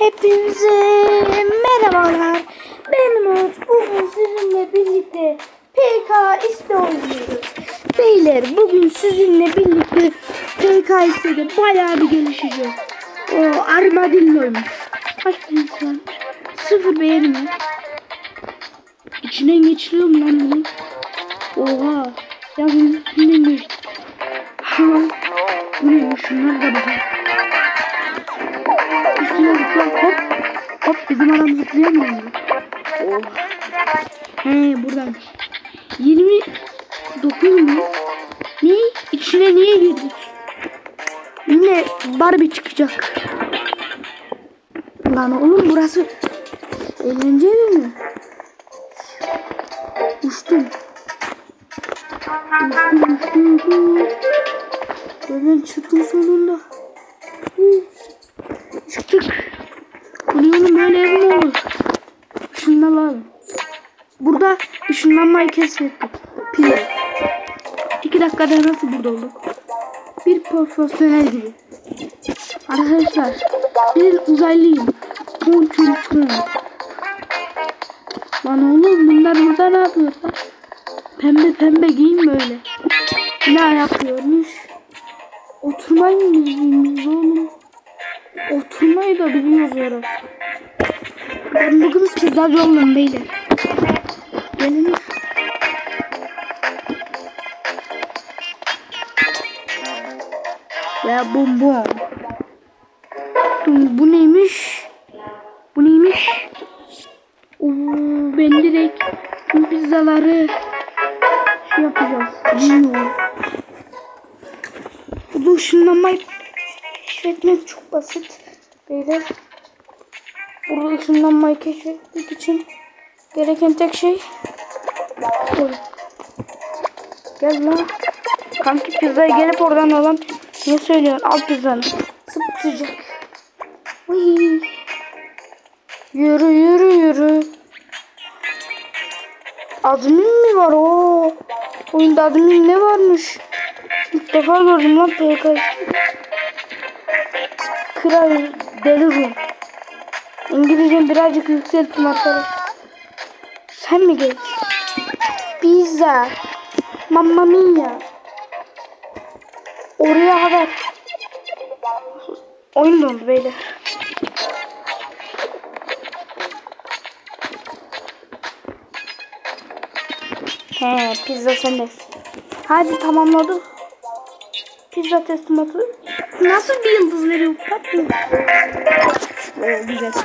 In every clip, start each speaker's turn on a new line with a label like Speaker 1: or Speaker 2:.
Speaker 1: Hepinize merhabalar. Ben Umut. Bugün sizinle birlikte PKX'de oynuyoruz. Beyler, bugün sizinle birlikte PKX'de bayağı bir gelişeceğiz. O armadilloymuş. Kaç tanesi varmış? 0 beğenme. İçinden geçiliyor mu lan bunu? Oha. Ya bunun içinden geçti. Ha. Bu neymiş? Şunlar da bakalım. Üstüne zıplar, hop hop, bizim adam zıplayamıyor mu? Oh. He, buradan 29 mu? Ne? İçine niye girdik? Yine Barbie çıkacak. Lan oğlum, burası eğlenceli mi? Uçtum. Buradan çıktım sonunda. Çıktık. Bunun böyle ev mi olur? Işınlanalım. Burada ışınlanmayı keşfettik. Pil. 2 dakikada nasıl burada olduk? Bir profesyonel gibi. Arkadaşlar, bir uzaylıyım. Ponçun. Lan oğlum, bunlar burada ne yapıyorlar? Pembe pembe giyin böyle. Ne yapıyormuş? Oturmayı mı bilmiyoruz oğlum? Oturmayı da biliyoruz yara. Ben bugün pizzacı oldum beyler. Gelin. Ya bum bum. Bu neymiş? Bu neymiş? Ben direkt tüm pizzaları şey yapacağız. Bilmiyorum. Bu ışınlanmayı keşfetmek çok basit. Beyler. Burada ışınlanmayı keşfetmek için gereken tek şey bu. Gel lan. Kanki, pizzayı gelip oradan alalım. Ne söylüyorsun? Al pizzanı. Sıcak. Yürü yürü yürü. Admin mi var o? Oyunda admin ne varmış? İlk defa gördüm lan PK. Kral Delirum. İngilizcem birazcık yükselttim arkadaşlar. Sen mi geldin? Pizza. Mamma mia. Oraya kadar. Oyun dondu beyler. He, pizza sende. Hadi tamamladık. Pizza teslimatı. Nasıl bir yıldız veriyor? Patlı. Güzel.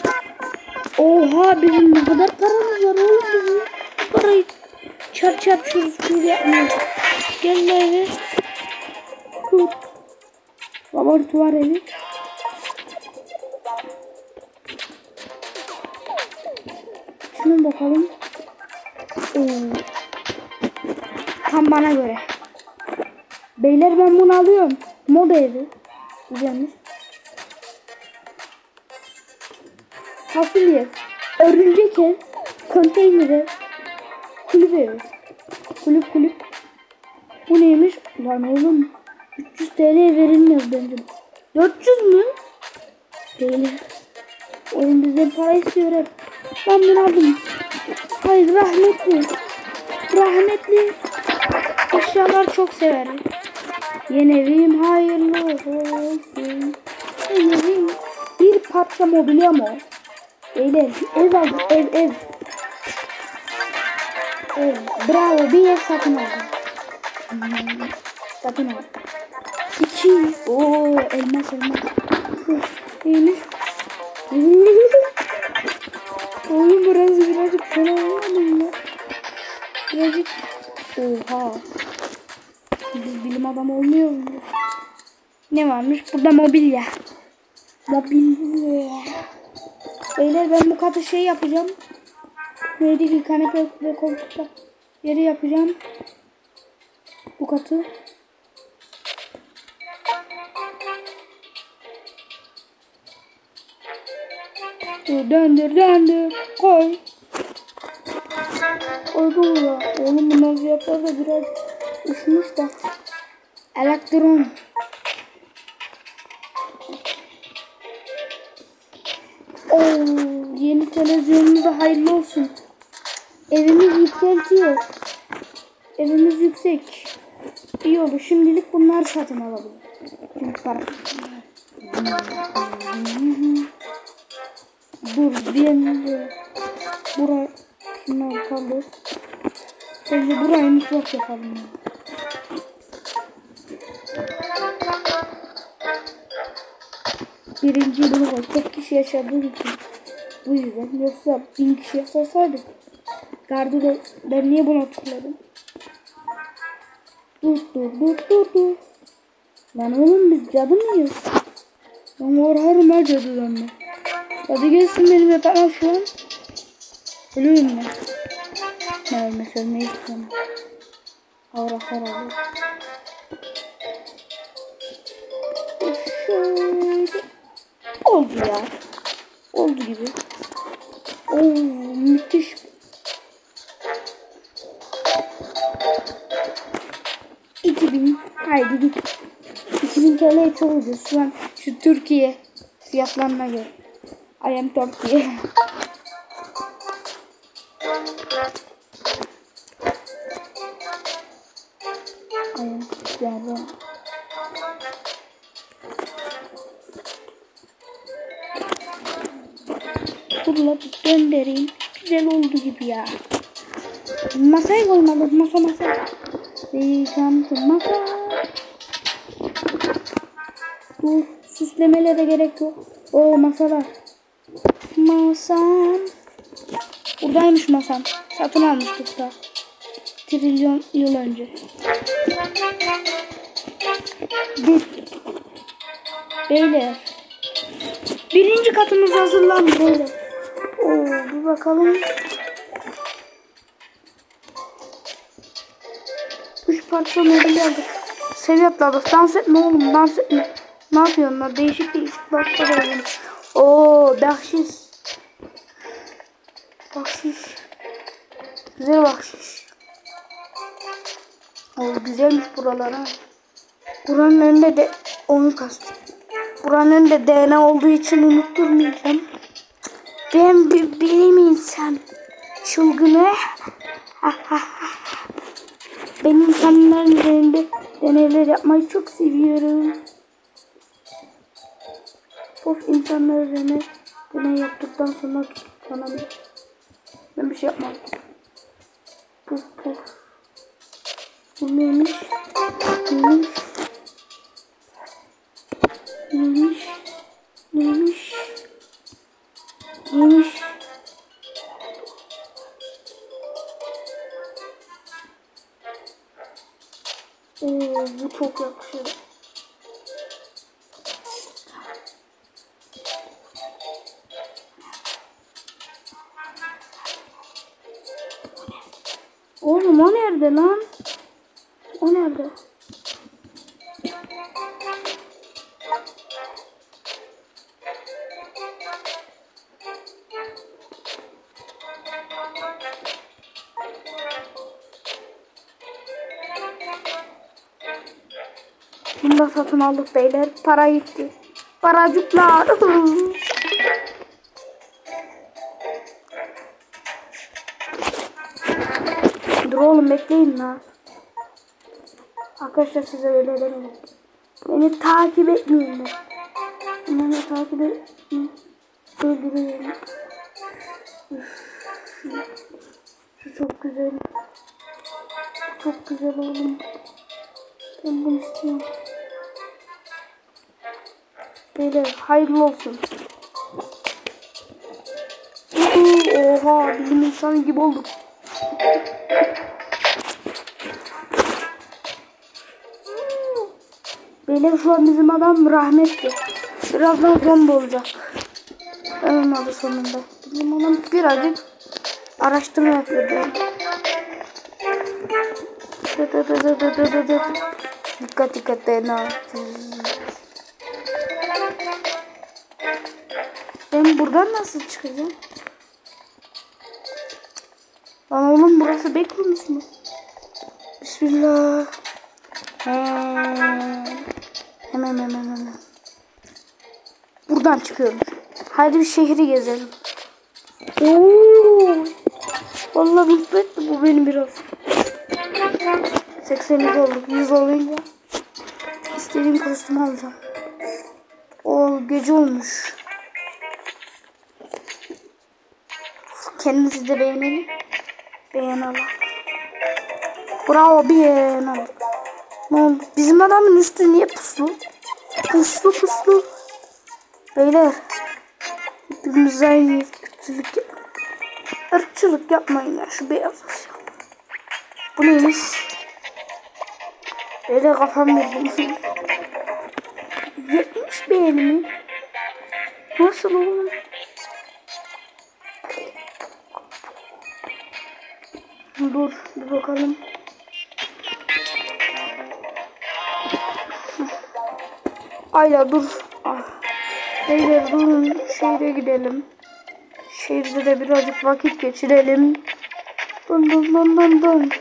Speaker 1: Oha, bizim ne kadar paramız var oğlum bizim. Parayı çarp şur yapmıyoruz. Gel eve. Kur. Laboratuvar evi. Şuna bakalım. Tam bana göre. Beyler, ben bunu alıyorum. Moda evi. Güzelmiş. Fasulye. Örümcek ev. Konteyner ev. Kulüp evi. Kulüp. Bu neymiş? Lan oğlum. 300 TL verilmez bence. 400 mü? Beyler. Oyun bizden para istiyor hep. Ben bunu aldım. Hayır, rahmetli. Eşyalar çok severim. Yeni evim hayırlı olsun. Evim. Bir parça mobilya mı? Beyler, ev aldım. Ev. Bravo, bir ev satın aldım. Satın aldım. 2. Elmas. Neymiş? Oğlum, burası birazcık fena olmadı mı? Birazcık. Oha. Biz bilim adamı olmuyor mu? Ne varmış? Burada mobilya. Beyler, ben bu katı şey yapacağım. Neydi ki, kanepe ve koltukta yeri yapacağım. Bu katı. Döndür. Koy bunu. Oğlum, bundan fiyatlar da biraz uçmuş da. Elektron. Oo, yeni televizyonumuz da hayırlı olsun. Evimiz yükseltiyor. Evimiz yüksek. İyi olur. Şimdilik bunlar satın alalım. Çünkü para. Dur bir önce buraya şunları kaldır. Önce burayı mutfak yapalım. Birinci bunu koy. Tek kişi yaşadığı için. Bu yüzden. Yoksa 1000 kişi yaşasaydık. Gardı ben niye buna tıkladım? Dur. Lan oğlum biz cadı mıyız? Ben korkarım ha cadıdan ben. Hadi gelsin benim yatağıma şu an. Ölüyorum ben. Ne ölmesi ölmeyi istiyorum. Havra havra. Şöyle. Oldu ya. Oldu gibi. Oo müthiş. Haydi git. 2000 TL çok ucuz. Şu an şu Türkiye fiyatlarına göre. I am Türkiye. Yani. Fırlatıp göndereyim. Güzel oldu gibi ya. Masaya koymalı. Masa. Welcome masa. Dur. Süslemelere gerek yok. O masalar. Masam. Buradaymış masam. Satın almıştık da. Trilyon yıl önce. Dur. Beyler. Birinci katımız hazırlandı böyle. Oo, bir bakalım. 3 parça mobil aldık. Seviye atladık. Dans etme oğlum, dans etme. Ne yapıyorsun lan? Değişik başka da olur. Oo, bahşiş. Güzel bahşiş. Oo, güzelmiş buralar ha. Buranın önünde de onu kastım. Buranın önünde DNA olduğu için unutturmayacağım. Ben benim insan çılgını. Ben insanların üzerinde deneyler yapmayı çok seviyorum. Of, insanlar üzerine deney yaptıktan sonra tutuklanabilir. Ben bir şey yapmam. Puf. Bu neymiş? Oo, bu çok yakışıyor. Oğlum o nerede lan? O nerede? Bunu da satın aldık beyler. Para gitti. Paracıklar. Dur oğlum bekleyin lan. Arkadaşlar size öyle demedim. Beni takip etmeyin. Beni takip etmeyin. Öldürüyorum. Şu çok güzel. Çok güzel oğlum. Ben bunu istiyorum. Beyler hayırlı olsun. Oha, bilim insanı gibi olduk. Beyler şu an bizim adam rahmetli. Birazdan zombi olacak. Olmadı sonunda. Bizim adam birazcık araştırma yapıyor. Dikkat DNA. Ben buradan nasıl çıkacağım? Lan oğlum burası backrooms mu? Bismillah. Hemen. Buradan çıkıyorum. Hadi bir şehri gezelim. Oo. Vallahi mutlu etti bu beni biraz. 82 olduk. 100 olunca istediğim kostümü alacağım. O gece olmuş. Kendinizi de beğenelim. Beğenelim. Bravo, beğenelim. Ne oldu? Bizim adamın üstü niye puslu? Puslu puslu. Beyler. Hepimiz aynıyız. Irkçılık yapmayın ya. Şu beyaz olsun. Bu neymiş? Böyle kafam vurdum. 70 beğeni mi? Nasıl oğlum? Dur bir bakalım. Ayla dur. Ah. Beyler durun. Şehre gidelim. Şehirde de birazcık vakit geçirelim. Dön dön dön dön dön.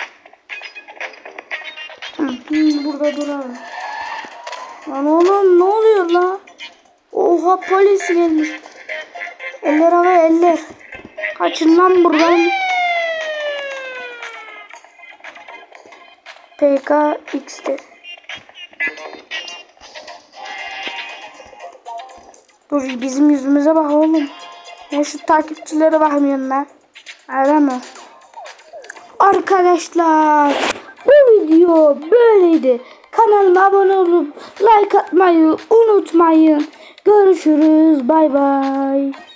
Speaker 1: Burada duralım. Lan oğlum ne oluyor la? Oha, polis gelmiş. Eller havaya, eller. Kaçın lan buradan. PKX'de. Dur bizim yüzümüze bak oğlum. Ya şu takipçilere bakmıyorum ben. Arama. Arkadaşlar bu video böyleydi. Kanalıma abone olup like atmayı unutmayın. Görüşürüz. Bay bay.